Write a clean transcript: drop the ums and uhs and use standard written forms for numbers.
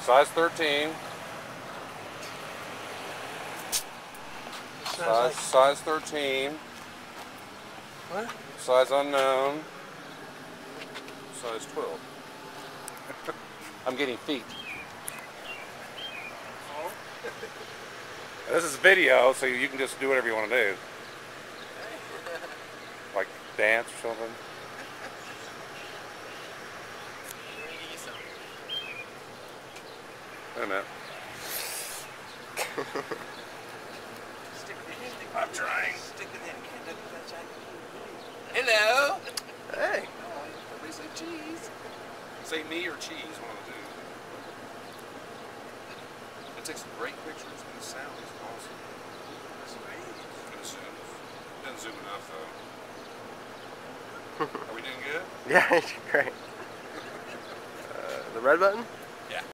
Size 13. Size 13. What? Size unknown. Size 12. I'm getting feet. Oh. This is video, so you can just do whatever you want to do. Like dance or something. Wait a minute. I'm trying. Hello. Hey. Everybody say cheese. Say me or cheese, one of the two. It takes some great pictures and the sound is awesome. It doesn't zoom enough though. Are we doing good? Yeah, great. The red button?